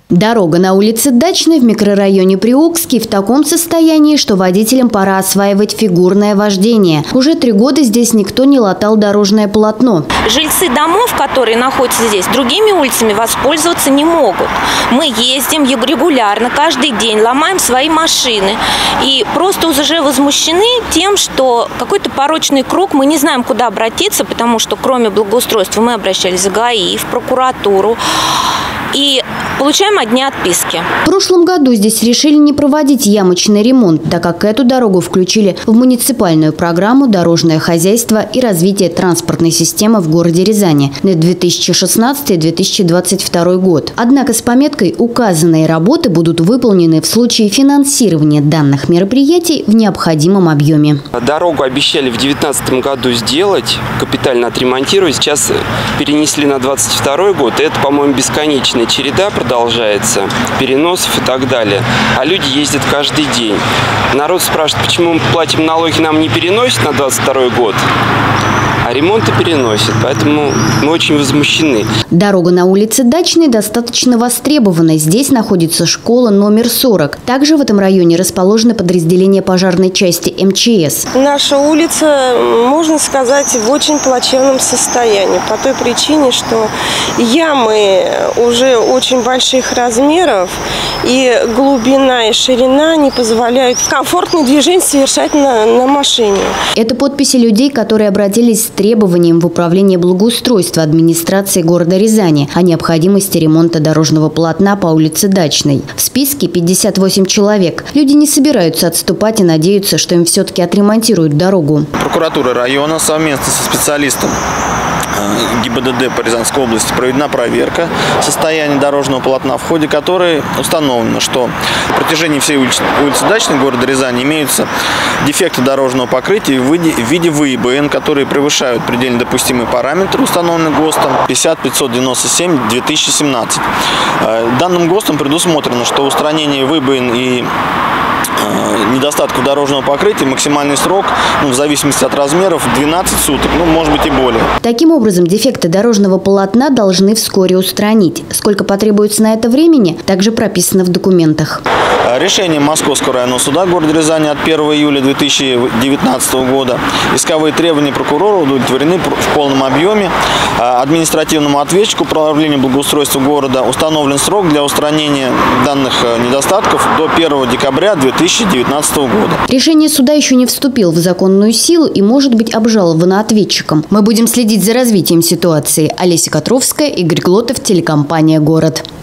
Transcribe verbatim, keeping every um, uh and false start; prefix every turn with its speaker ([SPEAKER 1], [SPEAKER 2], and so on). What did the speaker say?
[SPEAKER 1] Дорога на улице Дачной в микрорайоне Приокский в таком состоянии, что водителям пора осваивать фигурное вождение. Уже три года здесь никто не латал дорожное полотно.
[SPEAKER 2] Жильцы домов, которые находятся здесь, другими улицами воспользоваться не могут. Мы ездим регулярно, каждый день, ломаем свои машины. И просто уже возмущены тем, что какой-то порочный круг, мы не знаем, куда обратиться, потому что кроме благоустройства мы обращались в ГАИ, в прокуратуру. И получаем одни отписки.
[SPEAKER 1] В прошлом году здесь решили не проводить ямочный ремонт, так как эту дорогу включили в муниципальную программу «Дорожное хозяйство и развитие транспортной системы в городе Рязани» на две тысячи шестнадцатый — две тысячи двадцать второй год. Однако с пометкой «Указанные работы будут выполнены в случае финансирования данных мероприятий в необходимом объеме».
[SPEAKER 3] Дорогу обещали в две тысячи девятнадцатом году сделать, капитально отремонтировать. Сейчас перенесли на двадцать второй год. Это, по-моему, бесконечно. Череда продолжается, переносов и так далее. А люди ездят каждый день. Народ спрашивает, почему мы платим налоги, нам не переносят на двадцать второй год, а ремонты переносят. Поэтому мы очень возмущены.
[SPEAKER 1] Дорога на улице Дачной достаточно востребована. Здесь находится школа номер сорок. Также в этом районе расположено подразделение пожарной части эм че эс.
[SPEAKER 4] Наша улица, можно сказать, в очень плачевном состоянии. По той причине, что ямы уже очень больших размеров, и глубина и ширина не позволяют комфортное движение совершать на, на машине.
[SPEAKER 1] Это подписи людей, которые обратились с требованием в управление благоустройства администрации города Рязани о необходимости ремонта дорожного полотна по улице Дачной. В списке пятьдесят восемь человек. Люди не собираются отступать и надеются, что им все-таки отремонтируют дорогу.
[SPEAKER 5] Прокуратура района совместно со специалистом гэ и бэ дэ дэ по Рязанской области проведена проверка состояния дорожного полотна, в ходе которой установлено, что на протяжении всей улицы, улицы Дачной города Рязани имеются дефекты дорожного покрытия в виде, в виде вэ и бэ эн, которые превышают предельно допустимые параметры, установленные ГОСТом пятьдесят пятьсот девяносто семь две тысячи семнадцать. Данным ГОСТом предусмотрено, что устранение вэ и бэ эн и недостатков дорожного покрытия максимальный срок, ну, в зависимости от размеров, двенадцать суток, ну, может быть и более.
[SPEAKER 1] Таким образом, дефекты дорожного полотна должны вскоре устранить. Сколько потребуется на это времени, также прописано в документах.
[SPEAKER 5] Решением Московского районного суда города Рязани от первого июля две тысячи девятнадцатого года исковые требования прокурора удовлетворены в полном объеме. Административному ответчику управления благоустройства города установлен срок для устранения данных недостатков до первого декабря две тысячи девятнадцатого года.
[SPEAKER 1] Решение суда еще не вступило в законную силу и может быть обжаловано ответчиком. Мы будем следить за развитием ситуации. Олеся Котровская, Игорь Глотов, телекомпания «Город».